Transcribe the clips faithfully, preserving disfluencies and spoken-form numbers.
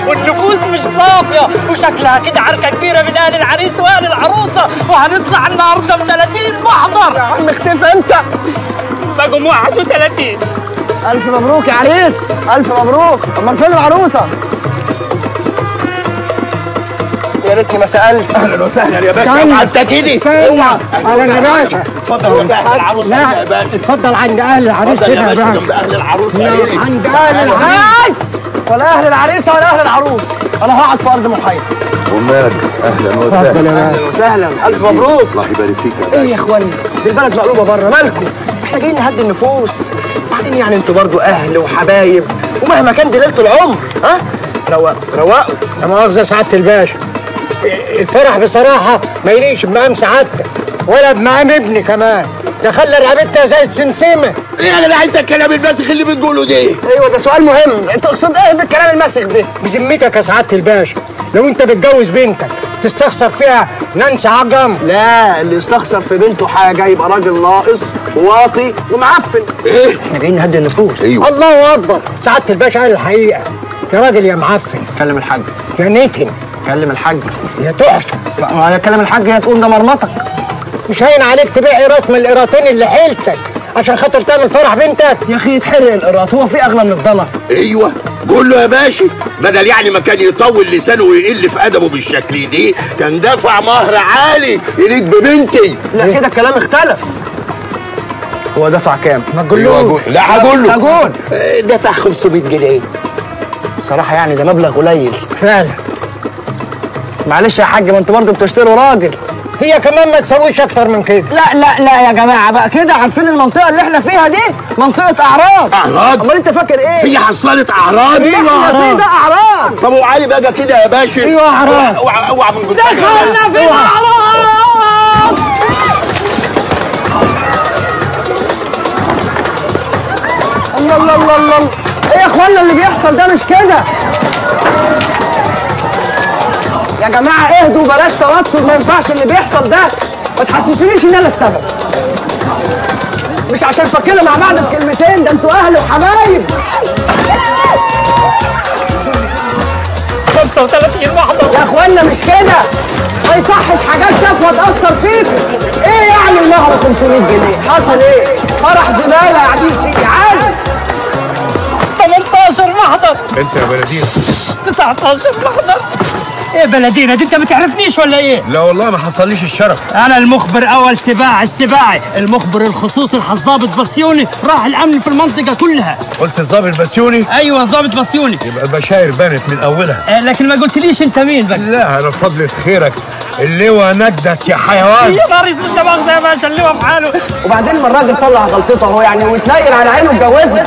والنفوس مش صافيه، وشكلها كده عركه كبيره من اهل العريس واهل العروسه، وهنطلع النهارده ب ثلاثين محضر. يا عم اختفى انت. بقوا واحد وثلاثين. الف مبروك يا عريس، الف مبروك. امال فين العروسه؟ يا ريتني ما سالت. اهلا وسهلا يا باشا. انت كده اوعى. اهلا يا باشا. اتفضل جنب اهل العروسه. لا يا باشا اتفضل عند اهل العريس اتفضل هنا يا يا باشا باشا. جنب اهل العروسه. عند اهل العريس ولا اهل العريسه ولا اهل العروس، انا هقعد في ارض محايده. ومال اهلا وسهلا. اهلا وسهلا، الف مبروك. الله يبارك فيك يا ايه باشا. يا اخواني دي البلد مقلوبه بره، مالكم؟ احنا جايين نهدي النفوس، بعدين يعني انتوا برضو اهل وحبايب، ومهما كان دي ليله العمر. ها روقوا روقوا. لا مؤاخذة سعادة الباشا، الفرح بصراحة ما يليش بمقام سعادتك ولا بمقام ابني كمان، ده خلى رقبتها زي السمسمة. ايه يا جدع انت الكلام الماسخ اللي بتقوله ده؟ ايوه ده سؤال مهم، انت تقصد ايه بالكلام الماسخ ده؟ بذمتك يا سعادة الباشا، لو انت بتجوز بنتك تستخسر فيها نانسي عجم؟ لا، اللي يستخسر في بنته حاجه يبقى راجل ناقص وواطي ومعفن. ايه؟ احنا جايين نهدي النفوس. ايوه الله اكبر، سعادة الباشا قال الحقيقة. يا راجل يا معفن، كلم الحاج. يا نتن، كلم الحاج. يا تحفة. ما كلم الحاج هي تقول ده مرمطك. مش هين عليك تبيع قيراط من القيراطين اللي حيلتك عشان خاطر تعمل فرح بنتك؟ يا اخي يتحرق القيراط، هو في اغلى من الضنا؟ ايوه قول له يا باشا، بدل يعني ما كان يطول لسانه ويقل في ادبه بالشكل دي كان دافع مهر عالي يليق ببنتي. لا كده الكلام اختلف. هو دفع كام؟ ما تقولوش. لا هقول له. هقول دفع خمسمية جنيه. الصراحه يعني ده مبلغ قليل فعلا. معلش يا حاج، ما انتوا برضه بتشتروا راجل. هي كمان ما تسويش اكتر من كده. لا لا لا يا جماعه بقى كده، عارفين المنطقه اللي احنا فيها دي منطقه اعراض. اعراض؟ امال انت فاكر ايه؟ هي حصلت اعراض. اللي احنا فيه ده اعراض. طب وعلي بقى كده يا باشا. ايوه اعراض. اوعى اوعى من قدام. دخلنا في الاعراض. الله الله الله الله، ايه يا اخوانا اللي بيحصل ده؟ مش كده يا جماعه، اهدوا بلاش توتر، ما ينفعش اللي بيحصل ده، ما تحسسونيش ان انا السبب. مش عشان فكنا مع بعض بكلمتين، ده انتوا اهل وحبايب. خمسة وثلاثين محضر يا اخوانا مش كده، ما يصحش حاجات تافهه تاثر فيكم. ايه يعني المهر خمسمية جنيه؟ حصل ايه؟ فرح زباله قاعدين فيه عادي. ثمانية عشر محضر. انت يا بلدينا تسعة عشر محضر. ايه بلدينا دي، انت ما تعرفنيش ولا ايه؟ لا والله ما حصليش الشرف. انا المخبر اول سباع السباعي، المخبر الخصوصي الضابط بسيوني، راح الامن في المنطقه كلها. قلت الظابط بسيوني؟ ايوه الضابط بسيوني. يبقى البشاير بانت من اولها. آه لكن ما قلتليش انت مين بقى؟ لا انا بفضل خيرك اللواء نجدت يا حيوان. يا نهار اسود، ده مؤاخذه يا باشا، اللواء في حاله. وبعدين ما الراجل صلح غلطته اهو يعني، واتنيل على عينه اتجوزها.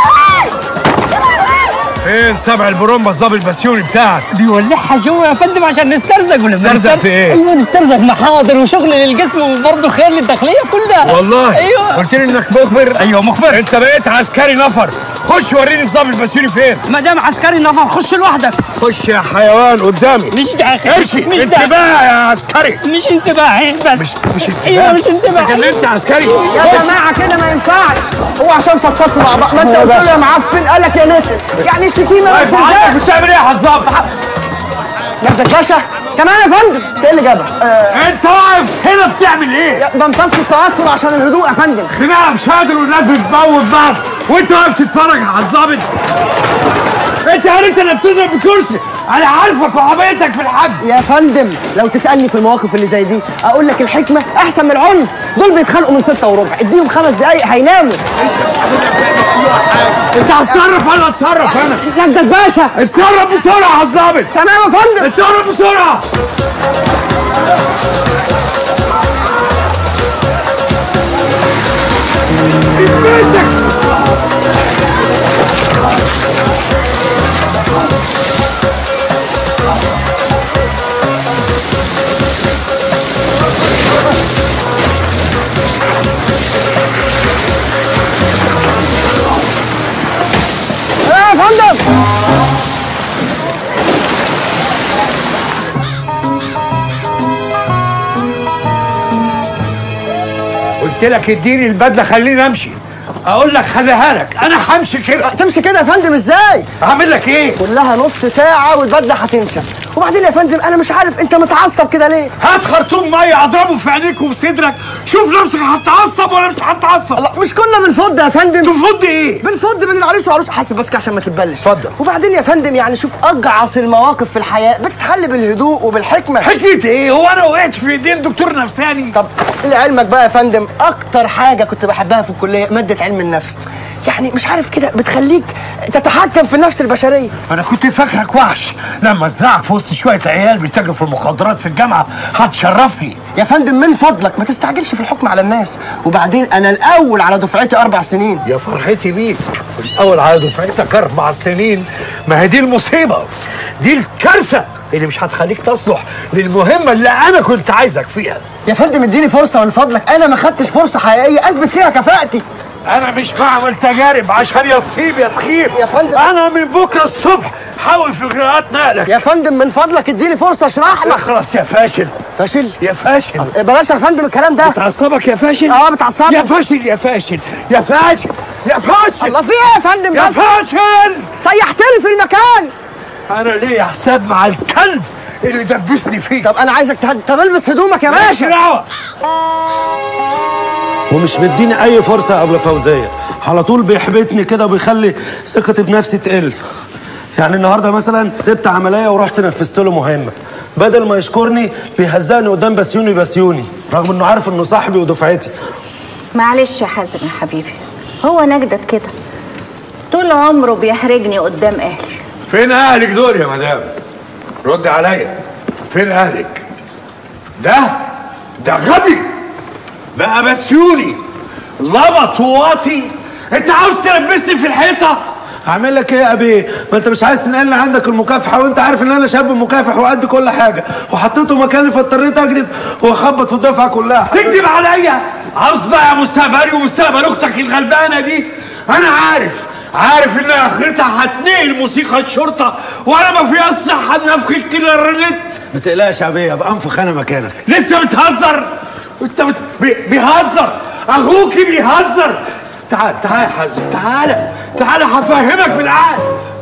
فين سبع البرومبا الظابط بسيوني بتاعك؟ بيولعها جوه يا فندم عشان نسترزق. ولا نسترزق في ايه؟ ايوه نسترزق محاضر وشغل للجسم وبرضه خير للداخليه كلها. والله؟ ايوه. قلت لي انك مخبر؟ ايوه مخبر. انت بقيت عسكري نفر، خش وريني الظابط بسيوني فين؟ ما دام عسكري نفر خش لوحدك. خش يا حيوان قدامي. مش داخل. امشي. مش انتباه يا عسكري. مش انتباهي بس. مش مش انتباه. ايوه مش انتباه. كلمت عسكري. يا جماعه كده ما ينفعش، هو عشان فضفضتوا مع بعض. ما انت قلت له يا معفن قال لك يا نتن، يعني الشتيمه ما تنزلش. مش هتعمل ايه يا حزاب؟ مجدك باشا كمان يا فندم. انت ايه اللي جابك؟ آه انت واقف هنا بتعمل ايه؟ بمتص التوتر عشان الهدوء يا فندم. خناقه مش قادر والناس بتموت بعض وانت واقف تتفرج على الظابط. انت انت اللي بتضرب بكرسي، انا عارفك وحبيتك في الحجز. يا فندم لو تسالني في المواقف اللي زي دي اقول لك الحكمه احسن من العنف. دول بيتخانقوا من ستة وربع، اديهم خمس دقايق هيناموا. انت هتصرف ولا اتصرف انا؟ مجدك باشا اتصرف بسرعه يا الظابط. تمام يا فندم. اتصرف بسرعه. بيتك. يا فندم قلت لك اديني البدله خليني امشي. اقول لك خليها لك، انا همشي كده. تمشي كده يا فندم ازاي؟ هعمل لك ايه؟ كلها نص ساعه والبدله هتنشف. وبعدين يا فندم انا مش عارف انت متعصب كده ليه؟ هات خرطوم ميه اضربه في عينيك وبصدرك، شوف نفسك هتعصب ولا مش هتعصب. لا مش كنا بنفض يا فندم؟ تفض ايه؟ بنفض بين العريس وعروس. حاسب بس كده عشان ما تتبلش. اتفضل. وبعدين يا فندم يعني شوف اجعص المواقف في الحياه بتتحل بالهدوء وبالحكمه. حكمة ايه؟ هو انا وقعت في ايدين دكتور نفساني؟ طب لعلمك بقى يا فندم اكتر حاجه كنت بحبها في الكليه ماده علم النفس. يعني مش عارف كده بتخليك تتحكم في النفس البشريه. انا كنت فاكرك وحش لما ازرعك في وسط شويه عيال بيتاجروا في المخدرات في الجامعه. هتشرفني يا فندم من فضلك ما تستعجلش في الحكم على الناس. وبعدين انا الاول على دفعتي اربع سنين. يا فرحتي بيك، الاول على دفعتك اربع سنين. ما هي دي المصيبه، دي الكارثه اللي مش هتخليك تصلح للمهمه اللي انا كنت عايزك فيها. يا فندم اديني فرصه من فضلك، انا ما خدتش فرصه حقيقيه اثبت فيها كفاءتي. انا مش بعمل تجارب عشان يصيب يا تخيب يا فندم. انا من بكره الصبح حاول في اجراءات نقلك. يا فندم من فضلك اديني فرصه اشرح لك. اخلص يا فاشل. فاشل؟ يا فاشل. بلاش يا فندم الكلام ده. بتعصبك يا فاشل؟ اه بتعصبني. يا فاشل يا فاشل يا فاشل يا فاشل. الله في ايه يا فندم؟ يا فاشل سيحتني في المكان. انا ليا حساب مع الكلب اللي دبسني فيه. طب انا عايزك تهد... طب البس هدومك يا باشا. دعوه. ومش مديني اي فرصه قبل فوزيه، على طول بيحبطني كده وبيخلي ثقتي بنفسي تقل. يعني النهارده مثلا سبت عمليه ورحت نفذت له مهمه، بدل ما يشكرني بيهزقني قدام بسيوني بسيوني، رغم انه عارف انه صاحبي ودفعتي. معلش يا حازم يا حبيبي، هو نجدت كده طول عمره بيحرجني قدام اهلي. فين اهلك دول يا مدام؟ رد عليا، فين اهلك؟ ده ده غبي بقى بسيوني لبط وواطي. انت عاوز تلبسني في الحيطه؟ هعمل لك ايه يا ابي؟ ما انت مش عايز تنقلني عندك المكافحه، وانت عارف ان انا شاب مكافح وقد كل حاجه، وحطيته مكاني فاضطريت اكذب واخبط في الدفعه كلها. تكذب عليا؟ عاوز تضيع مستقبلي ومستقبل اختك الغلبانه دي؟ انا عارف عارف ان اخرتها هتنقل موسيقى الشرطه، وانا ما في الصحه نفخ الكلارنت. ما تقلقش يا ابي، ابقى انفخ انا مكانك. لسه بتهزر؟ انت بت... بي... بيهزر، اخوكي بيهزر. تعال تعال يا حازم، تعال تعال هفهمك بالعقل.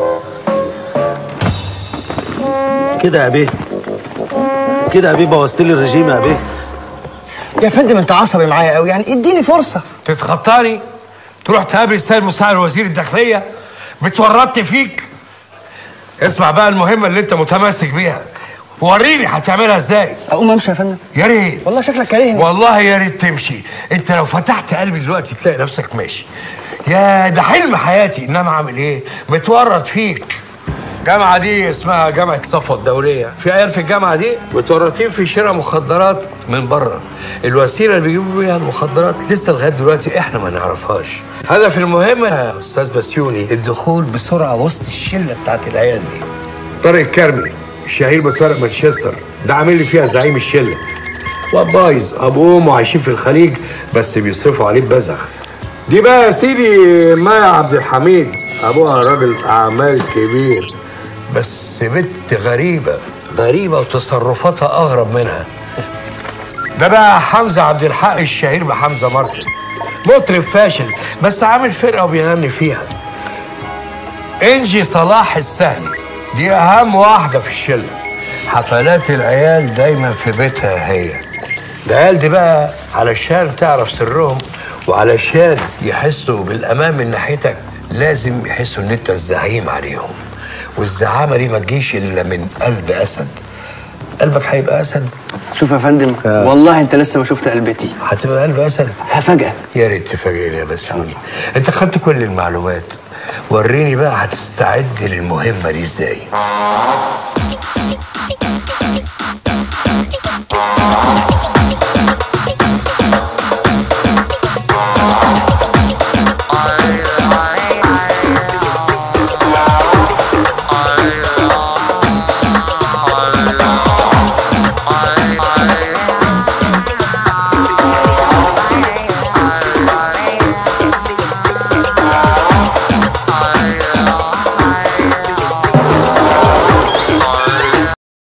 كده يا ابي، كده يا ابي بوظت لي الرجيم يا ابي. يا فندم انت عصبي معايا قوي، يعني اديني فرصه. تتخطاني؟ تروح تقابل السيد مساعد وزير الداخليه؟ بتورطني فيك؟ اسمع بقى المهمه اللي انت متمسك بيها، وريني هتعملها ازاي. اقوم امشي يا فندم؟ يا ريت والله شكلك كارهني. والله يا ريت تمشي. انت لو فتحت قلبي دلوقتي تلاقي نفسك ماشي. يا ده حلم حياتي، انما اعمل ايه؟ متورط فيك. الجامعه دي اسمها جامعه صفوة الدوليه، في عيال في الجامعه دي متورطين في شراء مخدرات من بره. الوسيله اللي بيجيبوا بيها المخدرات لسه لغايه دلوقتي احنا ما نعرفهاش. هدف المهمه يا استاذ بسيوني الدخول بسرعه وسط الشله بتاعت العيال دي. طارق الكرمي الشهير بطارق مانشستر ده عامل لي فيها زعيم الشله. واد بايظ ابوه وامه عايشين في الخليج بس بيصرفوا عليه ببذخ. دي بقى يا سيدي مايا عبد الحميد، ابوها راجل اعمال كبير بس بنت غريبه غريبه وتصرفاتها اغرب منها. ده بقى حمزه عبد الحق الشهير بحمزه مارتن، مطرب فاشل بس عامل فرقه وبيغني فيها. انجي صلاح السهلي دي اهم واحده في الشله، حفلات العيال دايما في بيتها هي. العيال دي بقى علشان تعرف سرهم وعلشان يحسوا بالامان من ناحيتك لازم يحسوا ان انت الزعيم عليهم، والزعامه دي ما تجيش الا من قلب اسد. قلبك هيبقى اسد؟ شوف يا فندم آه. والله انت لسه ما شفت قلبتي. هتبقى قلب اسد؟ هفاجئك. يا ريت تفاجئني يا بسيوني. انت خدت كل المعلومات، وريني بقى هتستعد للمهمه دي ازاي.